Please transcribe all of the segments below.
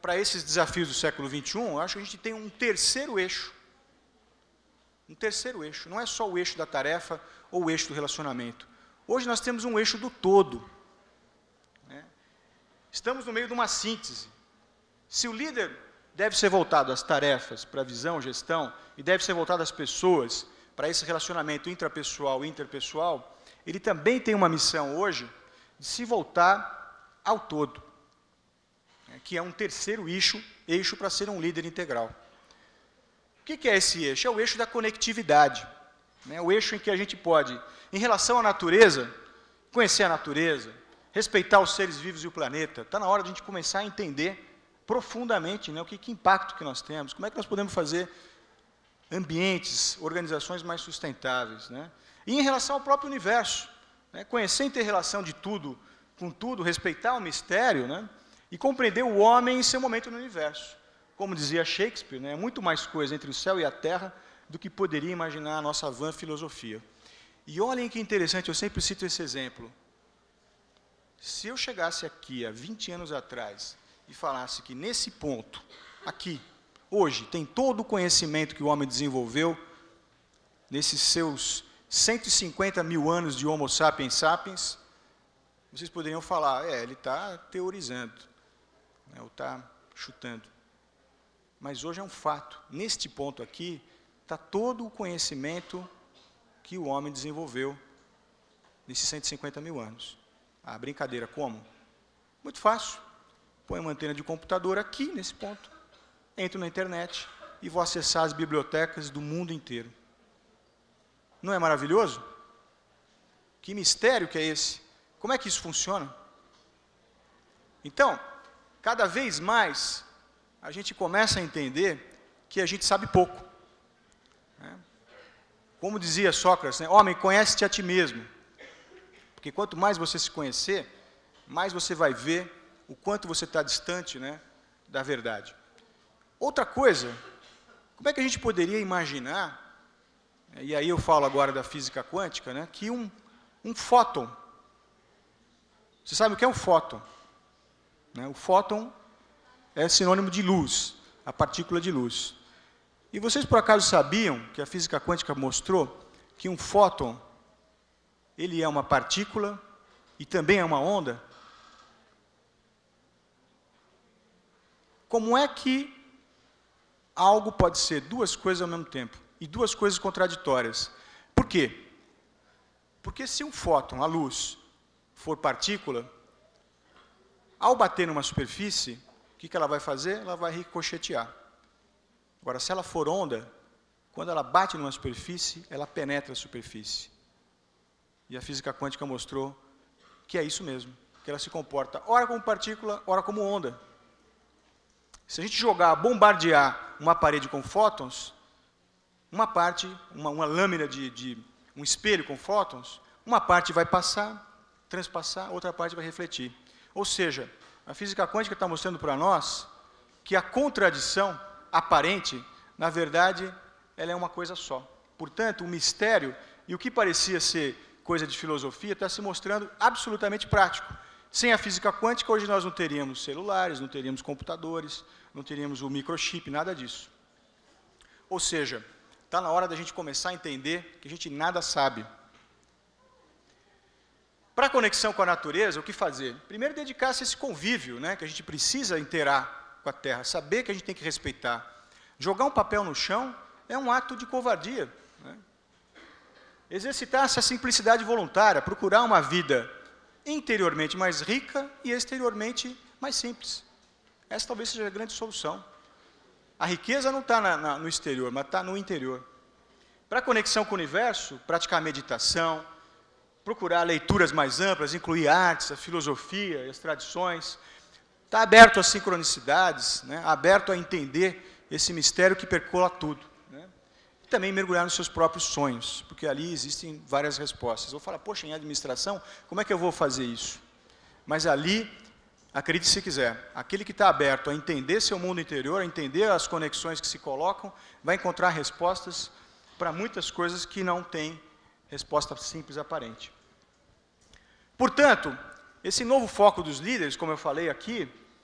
para esses desafios do século XXI, eu acho que a gente tem um terceiro eixo. Um terceiro eixo. Não é só o eixo da tarefa ou o eixo do relacionamento. Hoje nós temos um eixo do todo. Né? Estamos no meio de uma síntese. Se o líder deve ser voltado às tarefas, para a visão, gestão, e deve ser voltado às pessoas, para esse relacionamento intrapessoal e interpessoal, ele também tem uma missão hoje de se voltar ao todo, né, que é um terceiro eixo para ser um líder integral. O que é esse eixo? É o eixo da conectividade, né, o eixo em que a gente pode, em relação à natureza, conhecer a natureza, respeitar os seres vivos e o planeta. Está na hora de a gente começar a entender profundamente, né, que impacto que nós temos, como é que nós podemos fazer ambientes, organizações mais sustentáveis. Né? E em relação ao próprio universo, né, conhecer a inter-relação de tudo com tudo, respeitar o mistério, né, e compreender o homem em seu momento no universo. Como dizia Shakespeare, né, é muito mais coisa entre o céu e a terra do que poderia imaginar a nossa vã filosofia. E olhem que interessante, eu sempre cito esse exemplo. Se eu chegasse aqui há 20 anos atrás e falasse que nesse ponto, aqui, hoje, tem todo o conhecimento que o homem desenvolveu, nesses seus 150 mil anos de Homo sapiens sapiens, vocês poderiam falar, ele está teorizando, né, ou está chutando. Mas hoje é um fato. Neste ponto aqui, está todo o conhecimento que o homem desenvolveu nesses 150 mil anos. Ah, brincadeira, como? Muito fácil. Põe uma antena de computador aqui, nesse ponto. Entro na internet e vou acessar as bibliotecas do mundo inteiro. Não é maravilhoso? Que mistério que é esse? Como é que isso funciona? Então, cada vez mais, a gente começa a entender que a gente sabe pouco. Né? Como dizia Sócrates, né? Homem, conhece-te a ti mesmo. Porque quanto mais você se conhecer, mais você vai ver o quanto você está distante, né, da verdade. Outra coisa, como é que a gente poderia imaginar, e aí eu falo agora da física quântica, né, que um fóton, você sabe o que é um fóton? Né, o fóton é sinônimo de luz, a partícula de luz. E vocês por acaso sabiam que a física quântica mostrou que um fóton, ele é uma partícula e também é uma onda? Como é que algo pode ser duas coisas ao mesmo tempo? E duas coisas contraditórias? Por quê? Porque se um fóton, a luz, for partícula, ao bater numa superfície, o que ela vai fazer? Ela vai ricochetear. Agora, se ela for onda, quando ela bate numa superfície, ela penetra a superfície. E a física quântica mostrou que é isso mesmo, que ela se comporta ora como partícula, ora como onda. Se a gente jogar, bombardear uma parede com fótons, uma parte, uma lâmina um espelho com fótons, uma parte vai passar, transpassar, outra parte vai refletir. Ou seja, a física quântica está mostrando para nós que a contradição aparente, na verdade, ela é uma coisa só. Portanto, o mistério e o que parecia ser coisa de filosofia está se mostrando absolutamente prático. Sem a física quântica, hoje nós não teríamos celulares, não teríamos computadores, não teríamos o microchip, nada disso. Ou seja, está na hora da gente começar a entender que a gente nada sabe. Para a conexão com a natureza, o que fazer? Primeiro, dedicar-se a esse convívio, né, que a gente precisa interar com a Terra, saber que a gente tem que respeitar. Jogar um papel no chão é um ato de covardia. Né? Exercitar-se a simplicidade voluntária, procurar uma vida interiormente mais rica e exteriormente mais simples. Essa talvez seja a grande solução. A riqueza não está no exterior, mas está no interior. Para a conexão com o universo, praticar meditação, procurar leituras mais amplas, incluir artes, a filosofia, as tradições. Está aberto às sincronicidades, né? Aberto a entender esse mistério que percola tudo. Né? E também mergulhar nos seus próprios sonhos, porque ali existem várias respostas. Eu vou falar, poxa, em administração, como é que eu vou fazer isso? Mas ali, acredite se quiser, aquele que está aberto a entender seu mundo interior, a entender as conexões que se colocam, vai encontrar respostas para muitas coisas que não têm resposta simples aparente. Portanto, esse novo foco dos líderes, como eu falei aqui,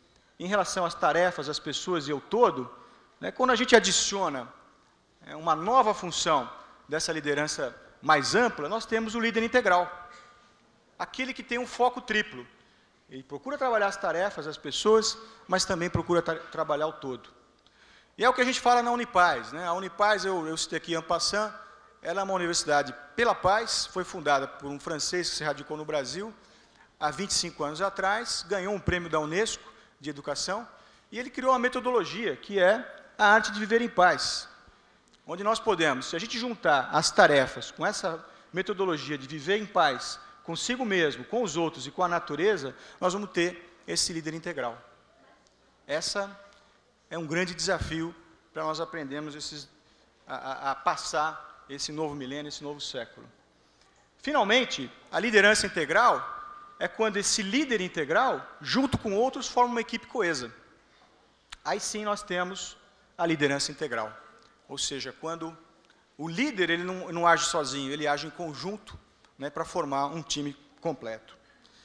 em relação às tarefas, às pessoas e ao todo, né, quando a gente adiciona uma nova função dessa liderança mais ampla, nós temos o líder integral. Aquele que tem um foco triplo. Ele procura trabalhar as tarefas, as pessoas, mas também procura trabalhar o todo. E é o que a gente fala na Unipaz, né? A Unipaz, eu citei aqui en passant, ela é uma universidade pela paz, foi fundada por um francês que se radicou no Brasil há 25 anos atrás, ganhou um prêmio da Unesco de educação, e ele criou uma metodologia que é a arte de viver em paz, onde nós podemos, se a gente juntar as tarefas com essa metodologia de viver em paz, consigo mesmo, com os outros e com a natureza, nós vamos ter esse líder integral. Essa é um grande desafio para nós aprendermos a passar esse novo milênio, esse novo século. Finalmente, a liderança integral é quando esse líder integral, junto com outros, forma uma equipe coesa. Aí sim nós temos a liderança integral. Ou seja, quando o líder ele não age sozinho, ele age em conjunto, né, para formar um time completo.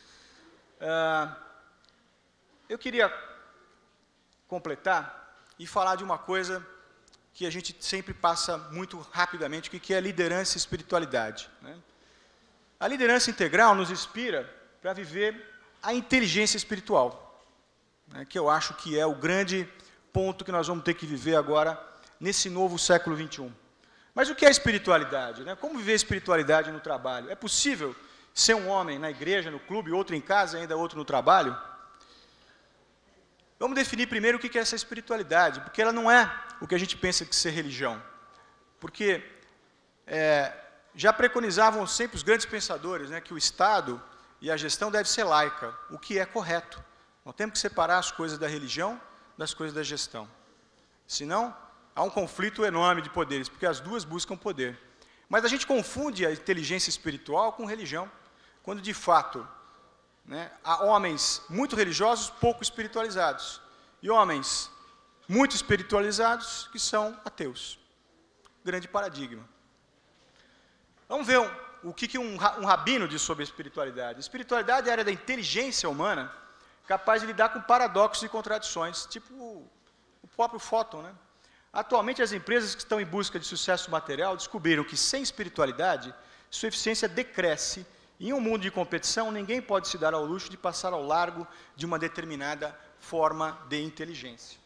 Eu queria completar e falar de uma coisa que a gente sempre passa muito rapidamente, que é liderança e espiritualidade, né? A liderança integral nos inspira para viver a inteligência espiritual, né, que eu acho que é o grande ponto que nós vamos ter que viver agora, nesse novo século XXI. Mas o que é espiritualidade, né? Como viver a espiritualidade no trabalho? É possível ser um homem na igreja, no clube, outro em casa, ainda outro no trabalho? Vamos definir primeiro o que é essa espiritualidade, porque ela não é o que a gente pensa que ser religião. Porque já preconizavam sempre os grandes pensadores, né, que o Estado e a gestão deve ser laica, o que é correto. Nós temos que separar as coisas da religião das coisas da gestão. Senão, há um conflito enorme de poderes, porque as duas buscam poder. Mas a gente confunde a inteligência espiritual com religião, quando de fato, né, há homens muito religiosos, pouco espiritualizados, e homens muito espiritualizados que são ateus. Grande paradigma. Vamos ver o que um rabino diz sobre a espiritualidade. A espiritualidade é a área da inteligência humana capaz de lidar com paradoxos e contradições, tipo o próprio Fóton, né? Atualmente, as empresas que estão em busca de sucesso material descobriram que, sem espiritualidade, sua eficiência decresce. E em um mundo de competição, ninguém pode se dar ao luxo de passar ao largo de uma determinada forma de inteligência.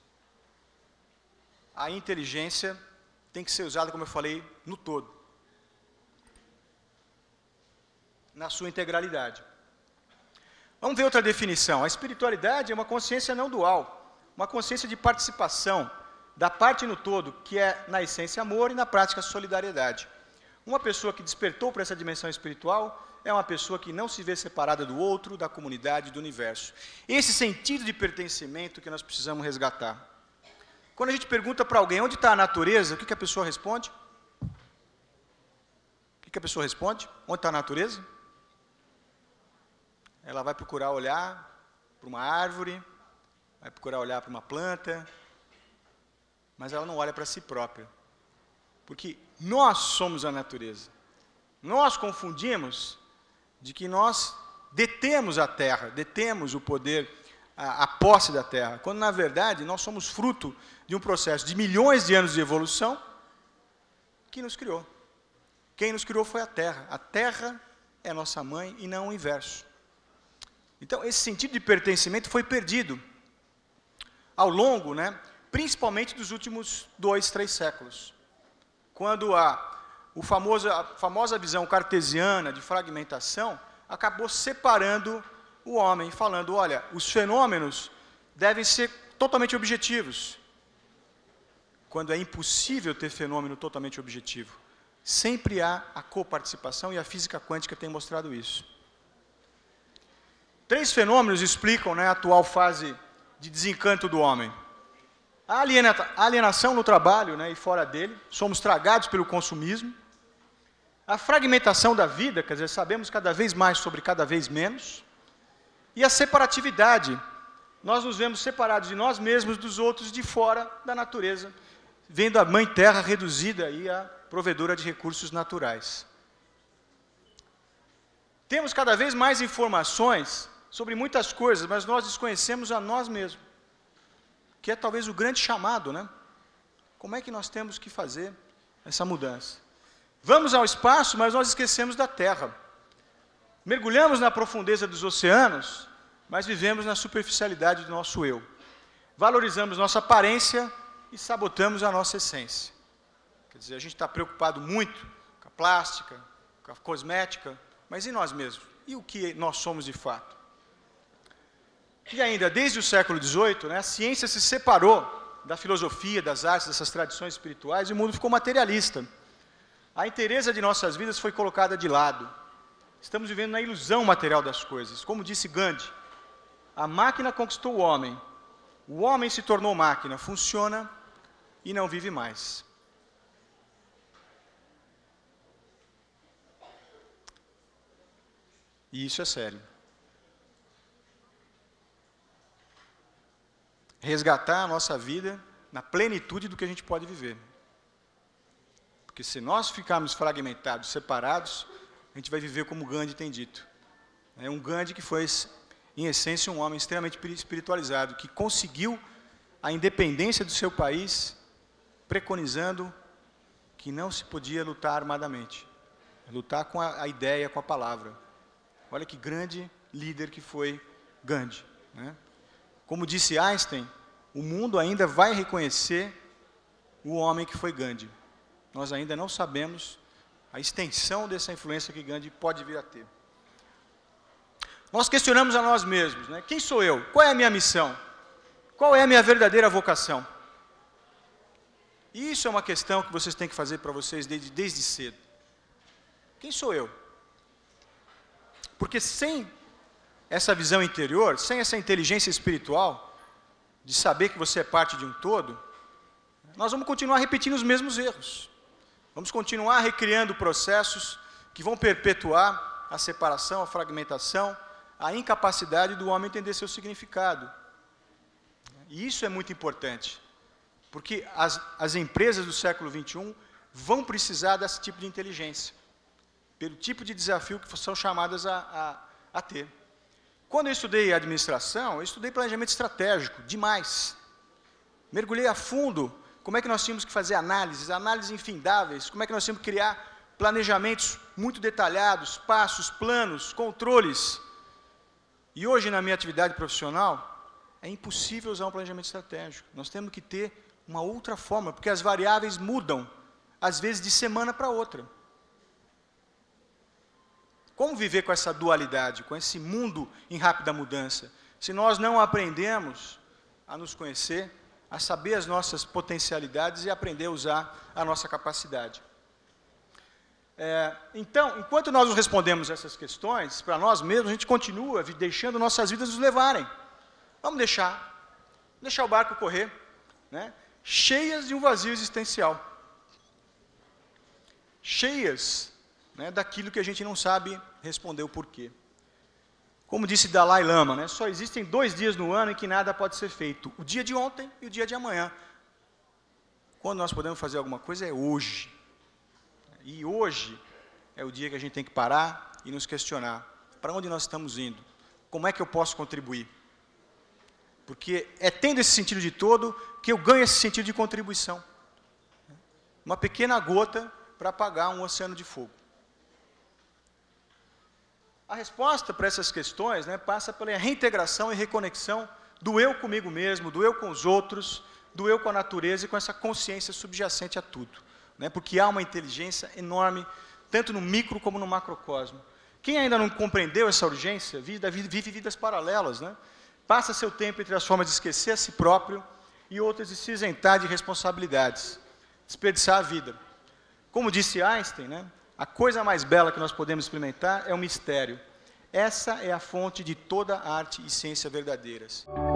A inteligência tem que ser usada, como eu falei, no todo, na sua integralidade. Vamos ver outra definição. A espiritualidade é uma consciência não dual, uma consciência de participação da parte no todo, que é, na essência, amor, e na prática, solidariedade. Uma pessoa que despertou para essa dimensão espiritual é uma pessoa que não se vê separada do outro, da comunidade, do universo. Esse sentido de pertencimento que nós precisamos resgatar. Quando a gente pergunta para alguém onde está a natureza, o que a pessoa responde? O que a pessoa responde? Onde está a natureza? Ela vai procurar olhar para uma árvore, vai procurar olhar para uma planta, mas ela não olha para si própria. Porque nós somos a natureza. Nós confundimos de que nós detemos a terra, detemos o poder, a posse da terra, quando na verdade nós somos fruto de um processo de milhões de anos de evolução que nos criou. Quem nos criou foi a terra. A terra é nossa mãe e não o inverso. Então, esse sentido de pertencimento foi perdido ao longo, né, principalmente dos últimos 2, 3 séculos. Quando a famosa visão cartesiana de fragmentação acabou separando o homem, falando, olha, os fenômenos devem ser totalmente objetivos. Quando é impossível ter fenômeno totalmente objetivo. Sempre há a coparticipação e a física quântica tem mostrado isso. 3 fenômenos explicam, né, a atual fase de desencanto do homem. A alienação no trabalho, né, e fora dele, somos tragados pelo consumismo. A fragmentação da vida, quer dizer, sabemos cada vez mais sobre cada vez menos. E a separatividade, nós nos vemos separados de nós mesmos, dos outros, de fora da natureza, vendo a Mãe Terra reduzida aí a provedora de recursos naturais. Temos cada vez mais informações sobre muitas coisas, mas nós desconhecemos a nós mesmos. que é talvez o grande chamado, né? Como é que nós temos que fazer essa mudança? Vamos ao espaço, mas nós esquecemos da Terra. Mergulhamos na profundeza dos oceanos, mas vivemos na superficialidade do nosso eu. Valorizamos nossa aparência e sabotamos a nossa essência. Quer dizer, a gente está preocupado muito com a plástica, com a cosmética, mas e nós mesmos? E o que nós somos de fato? E ainda, desde o século XVIII, né, a ciência se separou da filosofia, das artes, dessas tradições espirituais, e o mundo ficou materialista. A inteireza de nossas vidas foi colocada de lado. Estamos vivendo na ilusão material das coisas. Como disse Gandhi, a máquina conquistou o homem se tornou máquina, funciona e não vive mais. E isso é sério. Resgatar a nossa vida na plenitude do que a gente pode viver. Porque se nós ficarmos fragmentados, separados, a gente vai viver como Gandhi tem dito. É um Gandhi que foi, em essência, um homem extremamente espiritualizado, que conseguiu a independência do seu país, preconizando que não se podia lutar armadamente. Lutar com a ideia, com a palavra. Olha que grande líder que foi Gandhi, né? Como disse Einstein, o mundo ainda vai reconhecer o homem que foi Gandhi. Nós ainda não sabemos a extensão dessa influência que Gandhi pode vir a ter. Nós questionamos a nós mesmos, né? Quem sou eu? Qual é a minha missão? Qual é a minha verdadeira vocação? E isso é uma questão que vocês têm que fazer para vocês desde cedo. Quem sou eu? Porque sem essa visão interior, sem essa inteligência espiritual, de saber que você é parte de um todo, nós vamos continuar repetindo os mesmos erros. Vamos continuar recriando processos que vão perpetuar a separação, a fragmentação, a incapacidade do homem entender seu significado. E isso é muito importante, porque as empresas do século XXI vão precisar desse tipo de inteligência, pelo tipo de desafio que são chamadas a ter. Quando eu estudei administração, eu estudei planejamento estratégico, demais. Mergulhei a fundo como é que nós tínhamos que fazer análises infindáveis, como é que nós tínhamos que criar planejamentos muito detalhados, passos, planos, controles. E hoje, na minha atividade profissional, é impossível usar um planejamento estratégico. Nós temos que ter uma outra forma, porque as variáveis mudam, às vezes de semana para outra. Como viver com essa dualidade, com esse mundo em rápida mudança, se nós não aprendemos a nos conhecer, a saber as nossas potencialidades e aprender a usar a nossa capacidade? Então, enquanto nós nos respondemos essas questões, para nós mesmos, a gente continua deixando nossas vidas nos levarem. Vamos deixar o barco correr, né? Cheias de um vazio existencial. Cheias, né, daquilo que a gente não sabe responder o porquê. Como disse Dalai Lama, né, só existem 2 dias no ano em que nada pode ser feito. O dia de ontem e o dia de amanhã. Quando nós podemos fazer alguma coisa é hoje. E hoje é o dia que a gente tem que parar e nos questionar. Para onde nós estamos indo? Como é que eu posso contribuir? Porque é tendo esse sentido de todo que eu ganho esse sentido de contribuição. Uma pequena gota para apagar um oceano de fogo. A resposta para essas questões, né, passa pela reintegração e reconexão do eu comigo mesmo, do eu com os outros, do eu com a natureza e com essa consciência subjacente a tudo. Né, porque há uma inteligência enorme, tanto no micro como no macrocosmo. Quem ainda não compreendeu essa urgência, vive vidas paralelas, né? Passa seu tempo entre as formas de esquecer a si próprio e outras de se isentar de responsabilidades, desperdiçar a vida. Como disse Einstein, né, a coisa mais bela que nós podemos experimentar é o mistério. Essa é a fonte de toda arte e ciência verdadeiras.